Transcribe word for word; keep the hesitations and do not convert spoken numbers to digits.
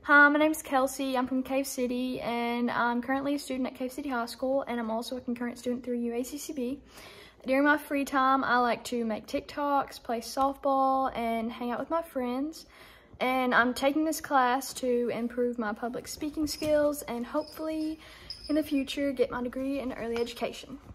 Hi, my name is Kelsey. I'm from Cave City, and I'm currently a student at Cave City High School, and I'm also a concurrent student through U A C C B. During my free time, I like to make TikToks, play softball, and hang out with my friends. And I'm taking this class to improve my public speaking skills and hopefully in the future get my degree in early education.